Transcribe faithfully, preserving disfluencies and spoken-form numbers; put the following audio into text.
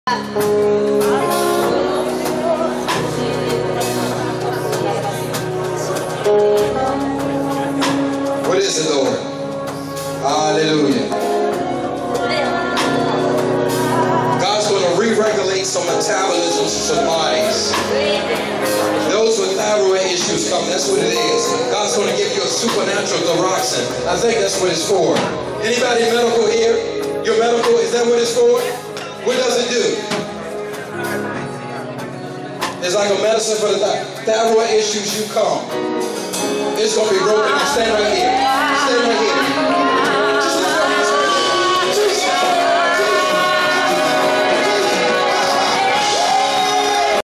What is it, Lord? Hallelujah. God's going to re-regulate some metabolisms, some bodies. Those with thyroid issues come, that's what it is. God's going to give you a supernatural thyroxine. I think that's what it's for. Anybody medical here? Your medical, is that what it's for? What does it do? It's like a medicine for the th thyroid issues. You come. It's going to be broken. Stand right here.